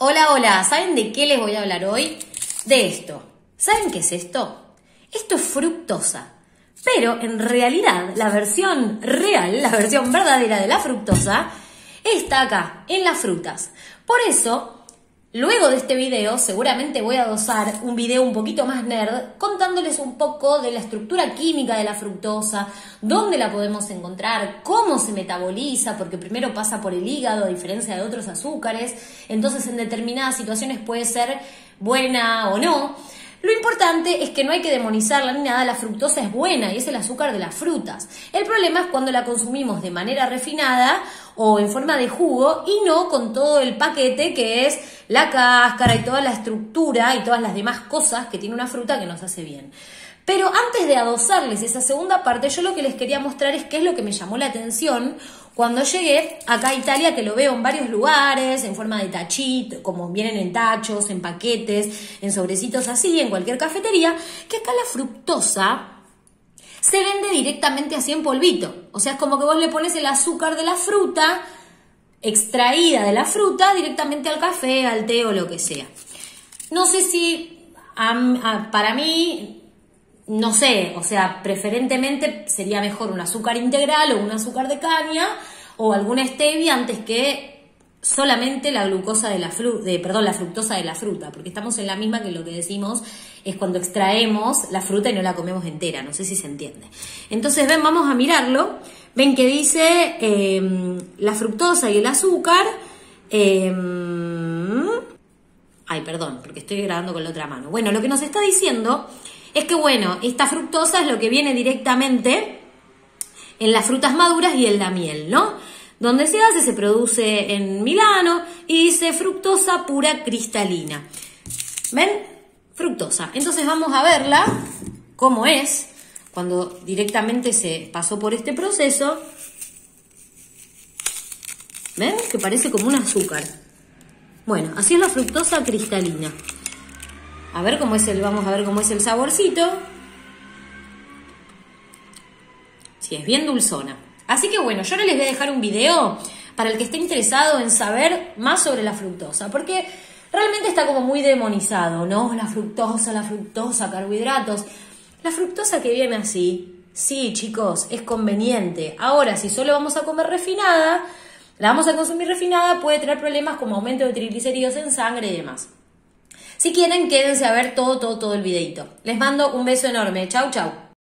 Hola, hola, ¿saben de qué les voy a hablar hoy? De esto. ¿Saben qué es esto? Esto es fructosa. Pero en realidad la versión real, la versión verdadera de la fructosa está acá, en las frutas. Por eso, luego de este video seguramente voy a dosar un video un poquito más nerd contándoles un poco de la estructura química de la fructosa, dónde la podemos encontrar, cómo se metaboliza, porque primero pasa por el hígado a diferencia de otros azúcares, entonces en determinadas situaciones puede ser buena o no. Lo importante es que no hay que demonizarla ni nada, la fructosa es buena y es el azúcar de las frutas. El problema es cuando la consumimos de manera refinada o en forma de jugo y no con todo el paquete que es la cáscara y toda la estructura y todas las demás cosas que tiene una fruta que nos hace bien. Pero antes de adosarles esa segunda parte, yo lo que les quería mostrar es qué es lo que me llamó la atención cuando llegué acá a Italia, que lo veo en varios lugares, en forma de tachito, como vienen en tachos, en paquetes, en sobrecitos así, en cualquier cafetería, que acá la fructosa se vende directamente así en polvito. O sea, es como que vos le pones el azúcar de la fruta, extraída de la fruta, directamente al café, al té o lo que sea. No sé si para mí... No sé, o sea, preferentemente sería mejor un azúcar integral o un azúcar de caña o alguna stevia antes que solamente la glucosa de la la fructosa de la fruta, porque estamos en la misma que lo que decimos es cuando extraemos la fruta y no la comemos entera, no sé si se entiende. Entonces, ven, vamos a mirarlo, ven que dice la fructosa y el azúcar, ay, perdón, porque estoy grabando con la otra mano. Bueno, lo que nos está diciendo es que, bueno, esta fructosa es lo que viene directamente en las frutas maduras y en la miel, ¿no? Donde se hace, se produce en Milano y dice fructosa pura cristalina. ¿Ven? Fructosa. Entonces vamos a verla, cómo es, cuando directamente se pasó por este proceso. ¿Ven? Que parece como un azúcar. Bueno, así es la fructosa cristalina. A ver cómo es vamos a ver cómo es el saborcito. Sí, es bien dulzona. Así que bueno, yo ahora les voy a dejar un video para el que esté interesado en saber más sobre la fructosa, porque realmente está como muy demonizado, ¿no? La fructosa, carbohidratos. La fructosa que viene así, sí, chicos, es conveniente. Ahora, si solo vamos a comer refinada, la vamos a consumir refinada, puede tener problemas como aumento de triglicéridos en sangre y demás. Si quieren, quédense a ver todo el videito. Les mando un beso enorme. Chau, chau.